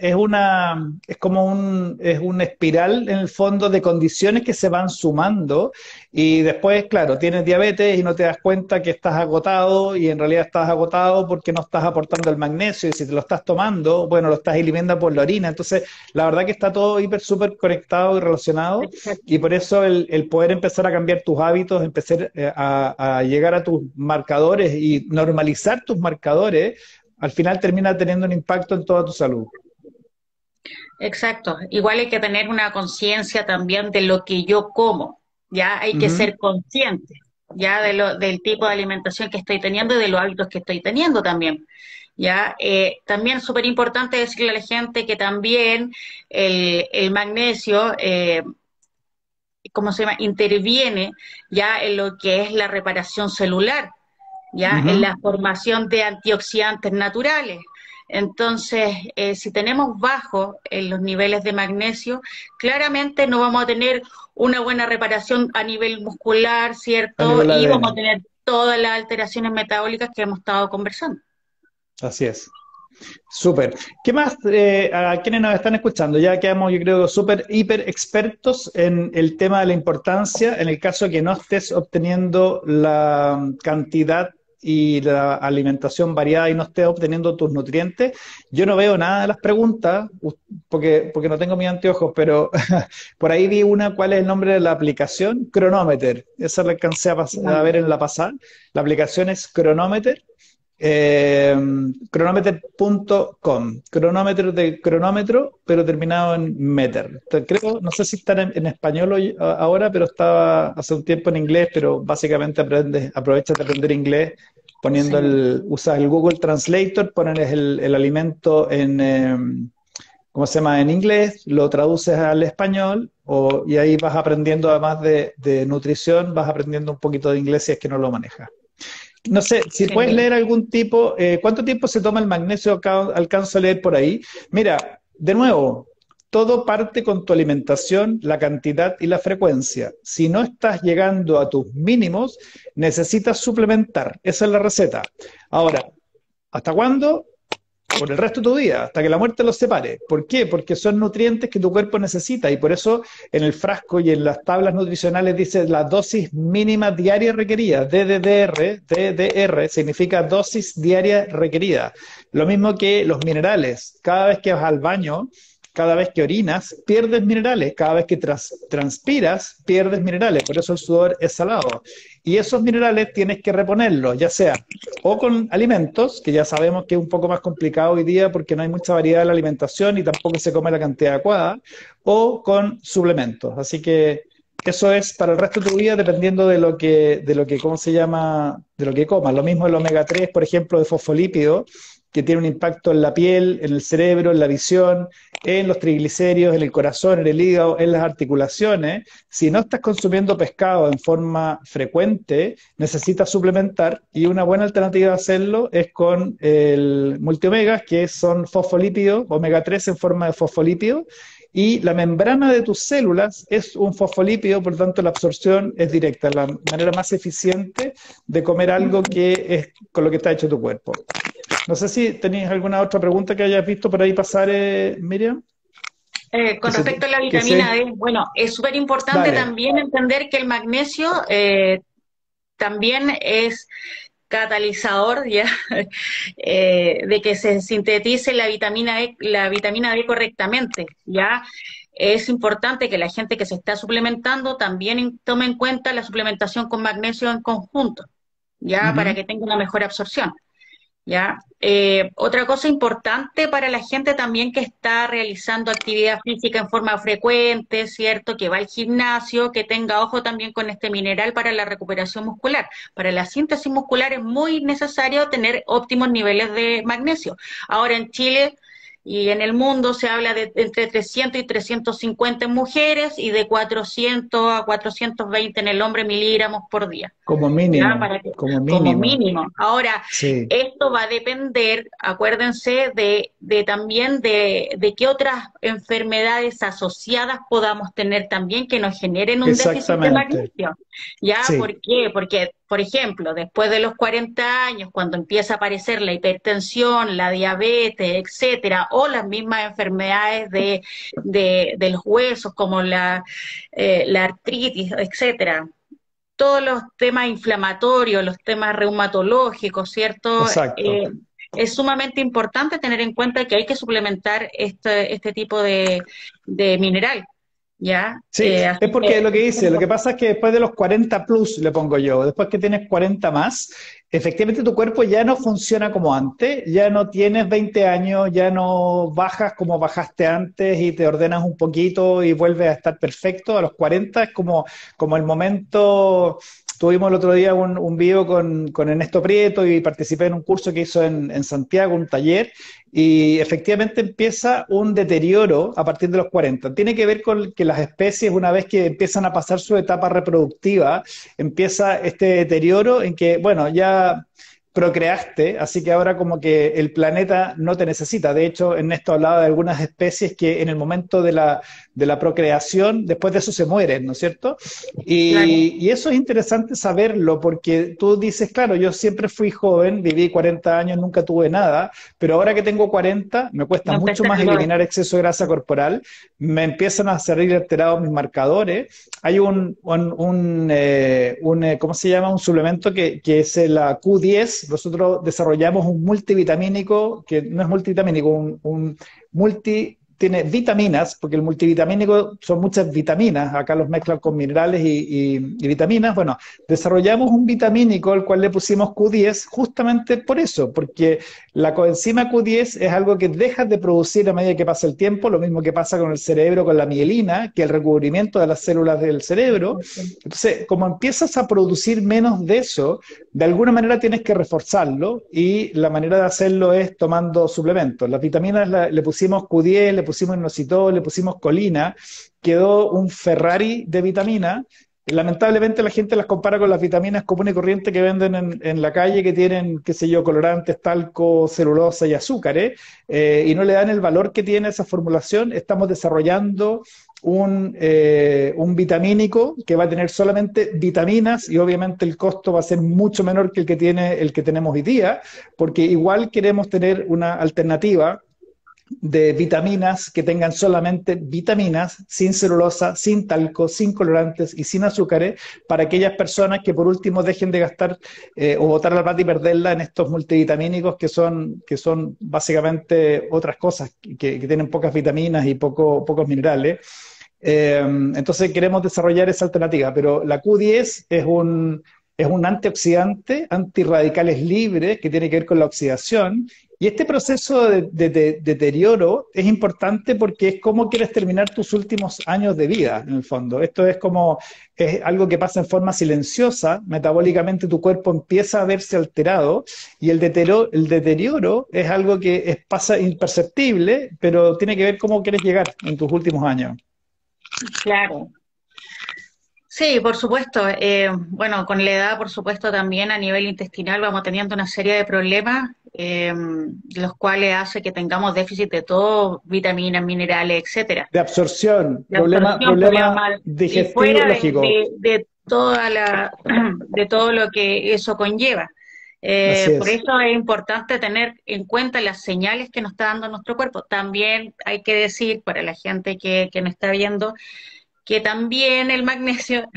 es una espiral en el fondo de condiciones que se van sumando, y después, claro, tienes diabetes y no te das cuenta que estás agotado, y en realidad estás agotado porque no estás aportando el magnesio, y si te lo estás tomando, bueno, lo estás eliminando por la orina. Entonces, la verdad que está todo súper conectado y relacionado, y por eso el poder empezar a cambiar tus hábitos, empezar a llegar a tus marcadores y normalizar tus marcadores, al final termina teniendo un impacto en toda tu salud. Exacto. Igual hay que tener una conciencia también de lo que yo como. Ya hay que Ujú. ser consciente ya del tipo de alimentación que estoy teniendo y de los hábitos que estoy teniendo también. Ya, también es súper importante decirle a la gente que también el magnesio, ¿cómo se llama? Interviene ya en lo que es la reparación celular, ya en Ujú. la formación de antioxidantes naturales. Entonces, si tenemos bajos en los niveles de magnesio, claramente no vamos a tener una buena reparación a nivel muscular, A ¿cierto? nivel Y vamos a ADN. tener todas las alteraciones metabólicas que hemos estado conversando. Así es. Súper. ¿Qué más a quienes nos están escuchando? Ya quedamos, yo creo, súper, hiper expertos en el tema de la importancia, en el caso de que no estés obteniendo la cantidad y la alimentación variada y no estés obteniendo tus nutrientes. Yo no veo nada de las preguntas, porque no tengo mis anteojos, pero por ahí vi una. ¿Cuál es el nombre de la aplicación? Chronometer. Esa la alcancé a ver en la pasada. La aplicación es Chronometer. Chronometer.com, cronómetro de cronómetro, pero terminado en meter. Creo, no sé si está en español ahora, pero estaba hace un tiempo en inglés, pero básicamente aprovechas de aprender inglés poniendo Sí. usas el Google Translator, pones el alimento ¿cómo se llama? En inglés, lo traduces al español y ahí vas aprendiendo, además de nutrición, vas aprendiendo un poquito de inglés si es que no lo manejas. No sé, si puedes Genial. leer algún tipo, ¿cuánto tiempo se toma el magnesio? Alcanzo a leer por ahí. Mira, de nuevo, todo parte con tu alimentación, la cantidad y la frecuencia. Si no estás llegando a tus mínimos, necesitas suplementar. Esa es la receta. Ahora, ¿hasta cuándo? Por el resto de tu vida, hasta que la muerte los separe. ¿Por qué? Porque son nutrientes que tu cuerpo necesita y por eso en el frasco y en las tablas nutricionales dice la dosis mínima diaria requerida, DDR significa dosis diaria requerida. Lo mismo que los minerales. Cada vez que vas al baño, cada vez que orinas, pierdes minerales. Cada vez que transpiras, pierdes minerales. Por eso el sudor es salado. Y esos minerales tienes que reponerlos, ya sea o con alimentos, que ya sabemos que es un poco más complicado hoy día porque no hay mucha variedad en la alimentación y tampoco se come la cantidad adecuada, o con suplementos. Así que eso es para el resto de tu vida dependiendo ¿cómo se llama? De lo que comas. Lo mismo el omega 3, por ejemplo, de fosfolípidos, que tiene un impacto en la piel, en el cerebro, en la visión, en los triglicéridos, en el corazón, en el hígado, en las articulaciones. Si no estás consumiendo pescado en forma frecuente, necesitas suplementar y una buena alternativa a hacerlo es con el multiomegas, que son fosfolípidos, omega 3 en forma de fosfolípidos, y la membrana de tus células es un fosfolípido, por lo tanto la absorción es directa, la manera más eficiente de comer algo que es con lo que está hecho tu cuerpo. No sé si tenéis alguna otra pregunta que hayas visto por ahí pasar, Miriam. Con respecto a la Que vitamina sé. D, bueno, es súper importante Dale. también entender que el magnesio también es catalizador ya de que se sintetice la vitamina D correctamente, ya. Es importante que la gente que se está suplementando también tome en cuenta la suplementación con magnesio en conjunto, ya, para Ujú. que tenga una mejor absorción. ¿Ya? Otra cosa importante para la gente también que está realizando actividad física en forma frecuente, ¿cierto? Que va al gimnasio, que tenga ojo también con este mineral para la recuperación muscular. Para la síntesis muscular es muy necesario tener óptimos niveles de magnesio. Ahora en Chile y en el mundo se habla de entre 300 y 350 en mujeres y de 400 a 420 en el hombre miligramos por día. Como ¿Ya? mínimo, Para que, como como mínimo. mínimo. Ahora, Sí, esto va a depender, acuérdense, de también de qué otras enfermedades asociadas podamos tener también que nos generen un déficit de exactamente. magnesio. ¿Ya? Sí, ¿Por qué? Porque, por ejemplo, después de los 40 años, cuando empieza a aparecer la hipertensión, la diabetes, etcétera, o las mismas enfermedades de los huesos, como la artritis, etcétera, todos los temas inflamatorios, los temas reumatológicos, ¿cierto? exacto. Es sumamente importante tener en cuenta que hay que suplementar este tipo de mineral, ¿ya? Sí, es Así que porque lo que es súper dice, lo que importante. pasa es que después de los 40 plus, le pongo yo, después que tienes 40 más, efectivamente tu cuerpo ya no funciona como antes, ya no tienes 20 años, ya no bajas como bajaste antes y te ordenas un poquito y vuelves a estar perfecto. A los 40 es como el momento. Tuvimos el otro día un video con Ernesto Prieto y participé en un curso que hizo en Santiago, un taller, y efectivamente empieza un deterioro a partir de los 40. Tiene que ver con que las especies, una vez que empiezan a pasar su etapa reproductiva, empieza este deterioro en que, bueno, ya procreaste, así que ahora como que el planeta no te necesita. De hecho, Ernesto hablaba de algunas especies que en el momento de la procreación, después de eso se mueren, ¿no es cierto? Claro, Y eso es interesante saberlo porque tú dices, claro, yo siempre fui joven, viví 40 años, nunca tuve nada, pero ahora que tengo 40, me cuesta no mucho empecé más a lo eliminar exceso de grasa corporal, me empiezan a salir alterados mis marcadores. Hay ¿cómo se llama? Un suplemento que es la Q10. Nosotros desarrollamos un multivitamínico, que no es multivitamínico, un multi tiene vitaminas, porque el multivitamínico son muchas vitaminas, acá los mezclan con minerales y vitaminas. Bueno, desarrollamos un vitamínico al cual le pusimos Q10 justamente por eso, porque la coenzima Q10 es algo que dejas de producir a medida que pasa el tiempo, lo mismo que pasa con el cerebro, con la mielina, que el recubrimiento de las células del cerebro. Entonces, como empiezas a producir menos de eso, de alguna manera tienes que reforzarlo, y la manera de hacerlo es tomando suplementos. Las vitaminas le pusimos Q10, le pusimos inositol, le pusimos colina, quedó un Ferrari de vitamina. Lamentablemente la gente las compara con las vitaminas comunes y corrientes que venden en la calle, que tienen, qué sé yo, colorantes, talco, celulosa y azúcares, y no le dan el valor que tiene esa formulación. Estamos desarrollando un vitamínico que va a tener solamente vitaminas, y obviamente el costo va a ser mucho menor que el que tenemos hoy día, porque igual queremos tener una alternativa de vitaminas que tengan solamente vitaminas, sin celulosa, sin talco, sin colorantes y sin azúcares, para aquellas personas que por último dejen de gastar o botar la plata y perderla en estos multivitamínicos que son básicamente otras cosas, que tienen pocas vitaminas y pocos minerales. Entonces queremos desarrollar esa alternativa, pero la Q10 es un antioxidante, antirradicales libres, que tiene que ver con la oxidación. Y este proceso de deterioro es importante porque es cómo quieres terminar tus últimos años de vida, en el fondo. Esto es algo que pasa en forma silenciosa, metabólicamente tu cuerpo empieza a verse alterado, y el deterioro es algo que pasa imperceptible, pero tiene que ver cómo quieres llegar en tus últimos años. Claro. Sí, por supuesto. Bueno, con la edad, por supuesto, también a nivel intestinal vamos teniendo una serie de problemas, los cuales hace que tengamos déficit de todo, vitaminas, minerales, etcétera. De absorción, De absorción, problema y digestivo, fuera lógico. de toda de todo lo que eso conlleva. Así Por es. eso es importante tener en cuenta las señales que nos está dando nuestro cuerpo. También hay que decir, para la gente que nos está viendo, que también el magnesio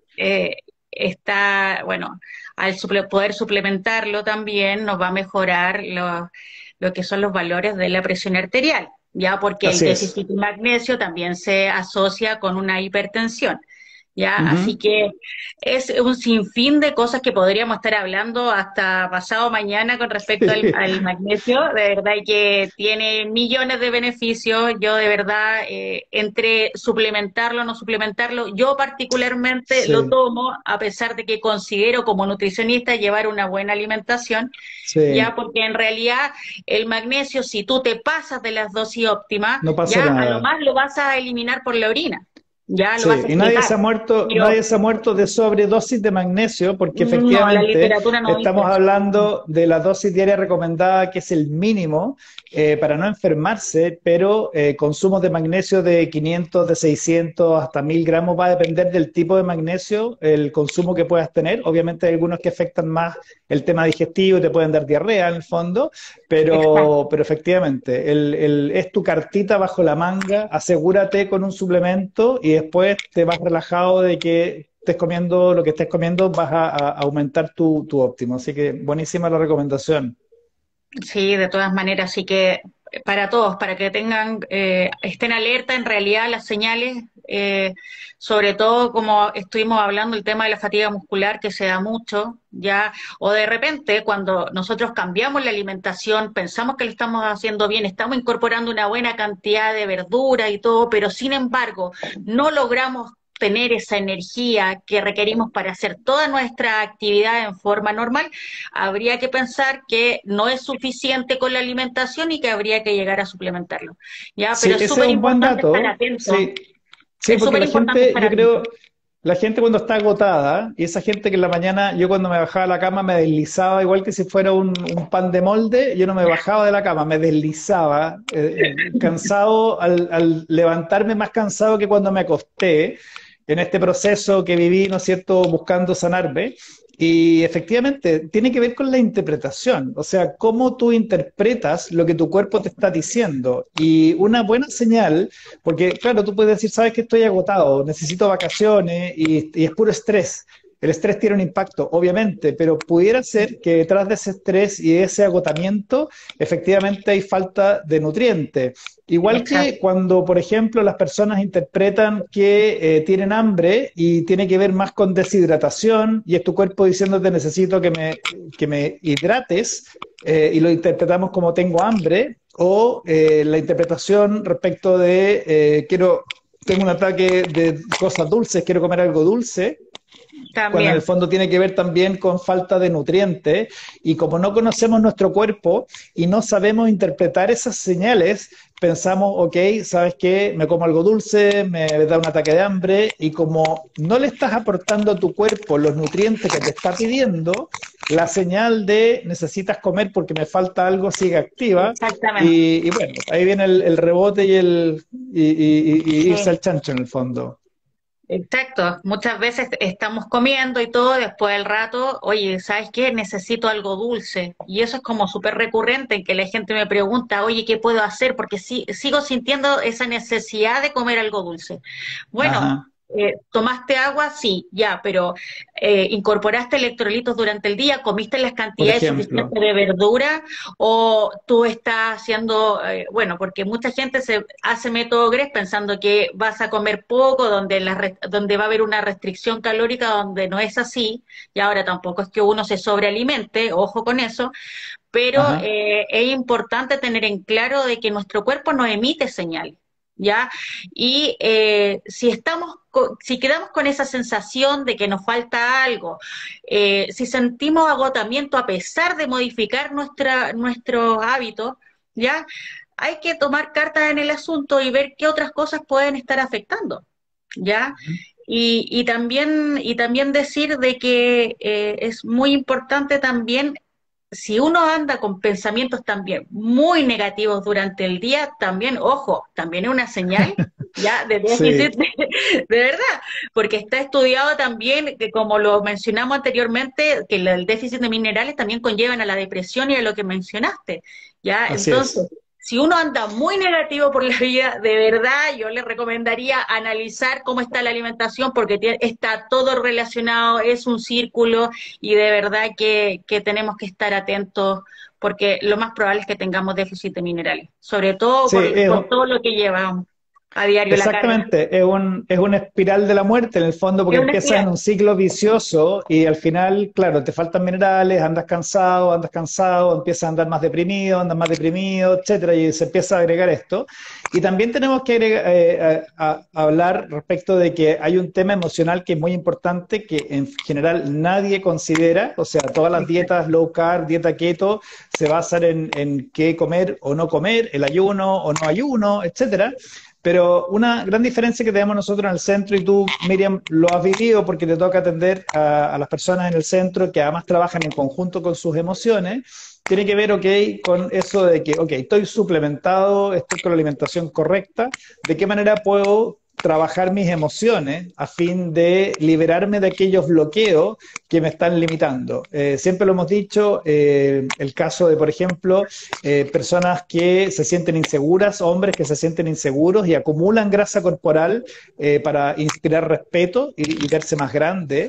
está, bueno, poder suplementarlo también nos va a mejorar lo que son los valores de la presión arterial, ya porque el Así es. déficit de magnesio también se asocia con una hipertensión. Ya, así Ujú. que es un sinfín de cosas que podríamos estar hablando hasta pasado mañana con respecto al magnesio. De verdad que tiene millones de beneficios. Yo de verdad, entre suplementarlo o no suplementarlo, yo particularmente lo Sí, tomo, a pesar de que considero como nutricionista llevar una buena alimentación, ya sí, porque en realidad el magnesio, si tú te pasas de las dosis óptimas, no pasa ya a lo nada. más lo vas a eliminar por la orina, ya lo vas Sí, a y nadie se excretar. ha muerto, Pero nadie se ha muerto de sobredosis de magnesio, porque no, la efectivamente literatura no dice estamos eso. hablando de la dosis diaria recomendada, que es el mínimo para no enfermarse, pero consumos de magnesio de 500, de 600 hasta 1000 gramos va a depender del tipo de magnesio, el consumo que puedas tener. Obviamente hay algunos que afectan más el tema digestivo y te pueden dar diarrea en el fondo, Exacto. pero efectivamente, es tu cartita bajo la manga, asegúrate con un suplemento, y después te vas relajado de que estés comiendo lo que estés comiendo, vas a aumentar tu óptimo. Así que buenísima la recomendación. Sí, de todas maneras, así que para todos, para que tengan, estén alerta en realidad las señales, sobre todo como estuvimos hablando, el tema de la fatiga muscular que se da mucho, ya, o de repente cuando nosotros cambiamos la alimentación, pensamos que lo estamos haciendo bien, estamos incorporando una buena cantidad de verdura y todo, pero sin embargo no logramos tener esa energía que requerimos para hacer toda nuestra actividad en forma normal, habría que pensar que no es suficiente con la alimentación y que habría que llegar a suplementarlo. ¿Ya? Sí, Pero es ese es súper un buen importante estar dato. atento, Sí, sí, es porque súper la importante gente, estar yo atento. creo, la gente cuando está agotada, y esa gente que en la mañana, yo cuando me bajaba a la cama me deslizaba igual que si fuera un pan de molde, yo no me bajaba de la cama, me deslizaba, cansado, al levantarme más cansado que cuando me acosté, en este proceso que viví, ¿no es cierto?, buscando sanarme. Y efectivamente, tiene que ver con la interpretación, o sea, cómo tú interpretas lo que tu cuerpo te está diciendo. Y una buena señal, porque claro, tú puedes decir, sabes que estoy agotado, necesito vacaciones, y es puro estrés. El estrés tiene un impacto, obviamente, pero pudiera ser que detrás de ese estrés y ese agotamiento, efectivamente hay falta de nutrientes. Igual que Exacto. cuando, por ejemplo, las personas interpretan que tienen hambre y tiene que ver más con deshidratación y es tu cuerpo diciéndote necesito que me hidrates y lo interpretamos como tengo hambre, o la interpretación respecto de tengo un ataque de cosas dulces, quiero comer algo dulce, cuando en el También. fondo tiene que ver también con falta de nutrientes y como no conocemos nuestro cuerpo y no sabemos interpretar esas señales, pensamos, ok, ¿sabes qué? Me como algo dulce, me da un ataque de hambre y como no le estás aportando a tu cuerpo los nutrientes que te está pidiendo, la señal de necesitas comer porque me falta algo sigue activa Exactamente. y bueno, ahí viene el rebote y irse Sí. al chancho en el fondo. Exacto, muchas veces estamos comiendo y todo, después del rato, oye, ¿sabes qué? Necesito algo dulce. Y eso es como súper recurrente en que la gente me pregunta, oye, ¿qué puedo hacer? Porque sigo sintiendo esa necesidad de comer algo dulce. Bueno, Ajá, ¿tomaste agua? Sí, ya, pero ¿incorporaste electrolitos durante el día? ¿Comiste las por cantidades ejemplo. suficientes de verdura? ¿O tú estás haciendo, bueno, porque mucha gente se hace método GRES pensando que vas a comer poco, donde va a haber una restricción calórica, donde no es así, y ahora tampoco es que uno se sobrealimente, ojo con eso, pero Ajá. es importante tener en claro de que nuestro cuerpo no emite señales. ¿Ya? Y si quedamos con esa sensación de que nos falta algo, si sentimos agotamiento a pesar de modificar nuestros hábitos, ¿ya? Hay que tomar cartas en el asunto y ver qué otras cosas pueden estar afectando, ¿ya? Y también decir de que es muy importante también si uno anda con pensamientos también muy negativos durante el día, también, ojo, también es una señal ya de Sí, déficit de verdad, porque está estudiado también que como lo mencionamos anteriormente, que el déficit de minerales también conllevan a la depresión y a lo que mencionaste, ya, así entonces, es. si uno anda muy negativo por la vida, de verdad, yo le recomendaría analizar cómo está la alimentación, porque está todo relacionado, es un círculo, y de verdad que tenemos que estar atentos porque lo más probable es que tengamos déficit de minerales, sobre todo Sí, por todo lo que lleva a diario la carga. exactamente, es una espiral de la muerte en el fondo porque Es una empiezas en espiral. un ciclo vicioso y al final, claro, te faltan minerales, andas cansado, empiezas a andar más deprimido, etcétera, y se empieza a agregar esto. Y también tenemos que a hablar respecto de que hay un tema emocional que es muy importante que en general nadie considera, o sea, todas las dietas low carb, dieta keto, se basan en qué comer o no comer, el ayuno o no ayuno, etcétera. Pero una gran diferencia que tenemos nosotros en el centro, y tú, Miriam, lo has vivido porque te toca atender a las personas en el centro que además trabajan en conjunto con sus emociones, tiene que ver, ok, con eso de que, ok, estoy suplementado, estoy con la alimentación correcta, ¿de qué manera puedo trabajar mis emociones a fin de liberarme de aquellos bloqueos que me están limitando? Siempre lo hemos dicho, el caso de, por ejemplo, personas que se sienten inseguras, hombres que se sienten inseguros y acumulan grasa corporal para inspirar respeto y verse más grande.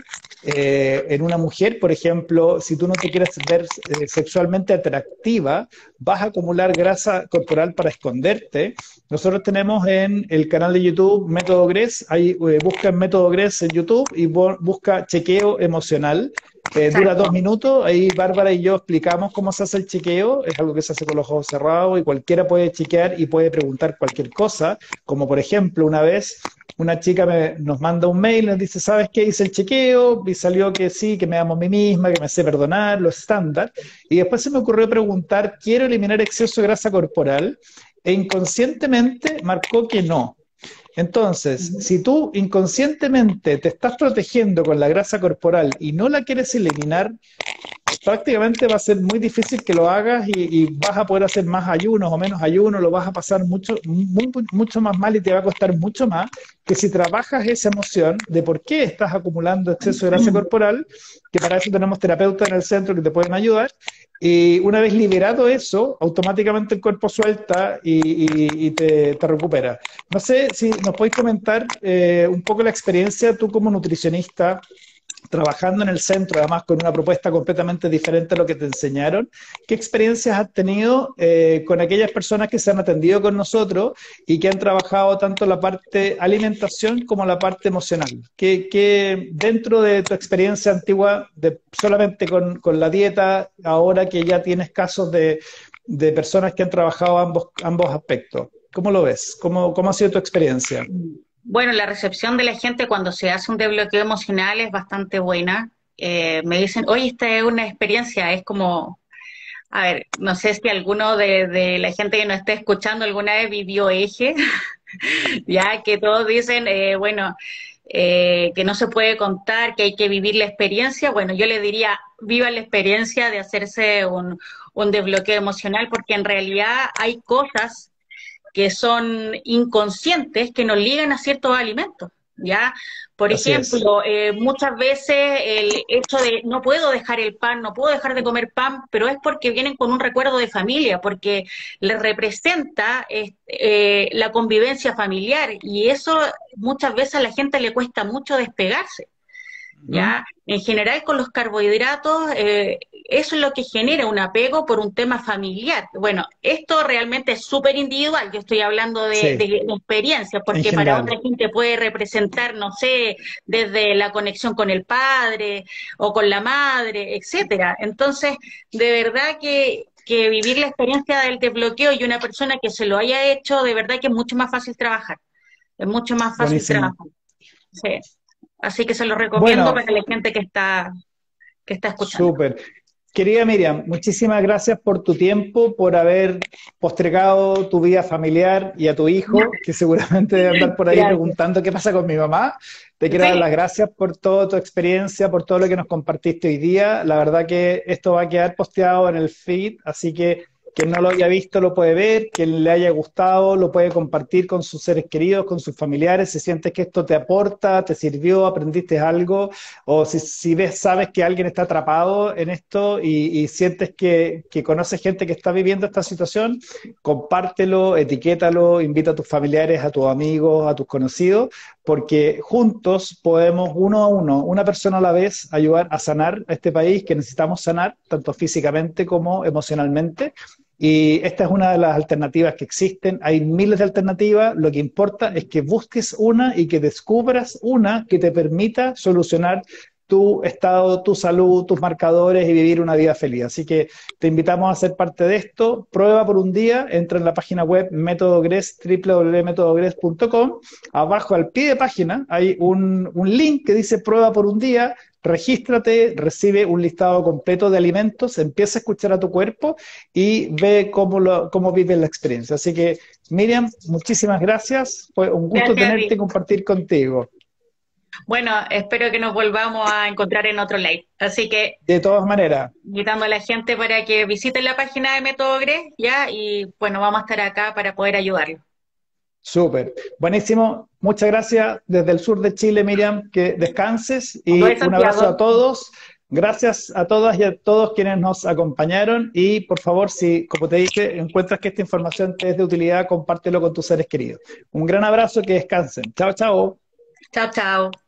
En una mujer, por ejemplo, si tú no te quieres ver sexualmente atractiva, vas a acumular grasa corporal para esconderte. Nosotros tenemos en el canal de YouTube Método GRES, ahí busca Método GRES en YouTube y busca chequeo emocional. Dura Exacto. 2 minutos, ahí Bárbara y yo explicamos cómo se hace el chequeo, es algo que se hace con los ojos cerrados y cualquiera puede chequear y puede preguntar cualquier cosa, como por ejemplo una vez una chica nos manda un mail, nos dice, ¿sabes qué? Hice el chequeo y salió que sí, que me amo a mí misma, que me sé perdonar, lo estándar, y después se me ocurrió preguntar, ¿quiero eliminar exceso de grasa corporal? E inconscientemente marcó que no. Entonces, si tú inconscientemente te estás protegiendo con la grasa corporal y no la quieres eliminar, prácticamente va a ser muy difícil que lo hagas y vas a poder hacer más ayunos o menos ayunos, lo vas a pasar mucho más mal y te va a costar mucho más que si trabajas esa emoción de por qué estás acumulando exceso de grasa corporal, que para eso tenemos terapeutas en el centro que te pueden ayudar. Y una vez liberado eso, automáticamente el cuerpo suelta y te recupera. No sé si nos podéis comentar un poco la experiencia tú como nutricionista trabajando en el centro, además con una propuesta completamente diferente a lo que te enseñaron. ¿Qué experiencias has tenido con aquellas personas que se han atendido con nosotros y que han trabajado tanto la parte alimentación como la parte emocional? ¿Qué dentro de tu experiencia antigua, solamente con la dieta, ahora que ya tienes casos de personas que han trabajado ambos aspectos? ¿Cómo lo ves? ¿Cómo ha sido tu experiencia? Bueno, la recepción de la gente cuando se hace un desbloqueo emocional es bastante buena. Me dicen, oye, esta es una experiencia, es como, a ver, no sé si alguno de la gente que nos esté escuchando alguna vez vivió Eje, ya que todos dicen, bueno, que no se puede contar, que hay que vivir la experiencia. Bueno, yo le diría, viva la experiencia de hacerse un desbloqueo emocional, porque en realidad hay cosas que son inconscientes que nos ligan a ciertos alimentos, ¿ya? Por Así es. ejemplo, muchas veces el hecho de no puedo dejar el pan, no puedo dejar de comer pan, pero es porque vienen con un recuerdo de familia, porque les representa la convivencia familiar y eso muchas veces a la gente le cuesta mucho despegarse. Ujú. ¿Ya? En general con los carbohidratos, eso es lo que genera un apego por un tema familiar. Bueno, esto realmente es súper individual, yo estoy hablando Sí, de experiencia, en porque para general. otra gente puede representar, no sé, desde la conexión con el padre o con la madre, etcétera. Entonces, de verdad que vivir la experiencia del desbloqueo y una persona que se lo haya hecho, de verdad que es mucho más fácil trabajar, es mucho más fácil Buenísimo. trabajar. Sí. Así que se lo recomiendo Bueno, para la gente que está escuchando. súper. Querida Miriam, muchísimas gracias por tu tiempo, por haber postergado tu vida familiar y a tu hijo, que seguramente debe andar por ahí Gracias. preguntando qué pasa con mi mamá. Te quiero dar Sí, las gracias por toda tu experiencia, por todo lo que nos compartiste hoy día. La verdad que esto va a quedar posteado en el feed, así que quien no lo haya visto lo puede ver, quien le haya gustado lo puede compartir con sus seres queridos, con sus familiares. Si sientes que esto te aporta, te sirvió, aprendiste algo, o si ves, sabes que alguien está atrapado en esto y sientes que conoces gente que está viviendo esta situación, compártelo, etiquétalo, invita a tus familiares, a tus amigos, a tus conocidos, porque juntos podemos, uno a uno, una persona a la vez, ayudar a sanar a este país que necesitamos sanar, tanto físicamente como emocionalmente. Y esta es una de las alternativas que existen. Hay miles de alternativas. Lo que importa es que busques una y que descubras una que te permita solucionar tu estado, tu salud, tus marcadores y vivir una vida feliz. Así que te invitamos a ser parte de esto. Prueba por un día, entra en la página web Métodogres, www.metodogres.com. Abajo al pie de página hay un link que dice prueba por un día. Regístrate, recibe un listado completo de alimentos, empieza a escuchar a tu cuerpo y ve cómo vives la experiencia. Así que, Miriam, muchísimas gracias. Fue un gusto gracias a tenerte y ti. compartir contigo. Bueno, espero que nos volvamos a encontrar en otro live. Así que De todas maneras, invitando a la gente para que visiten la página de Método GRES, ¿ya? Y bueno, vamos a estar acá para poder ayudarlos. súper. Buenísimo. Muchas gracias desde el sur de Chile, Miriam. Que descanses Soy y un abrazo a Santiago. todos. Gracias a todas y a todos quienes nos acompañaron y por favor, si, como te dije, encuentras que esta información te es de utilidad, compártelo con tus seres queridos. Un gran abrazo, que descansen. Chao, chao. Chao, chao.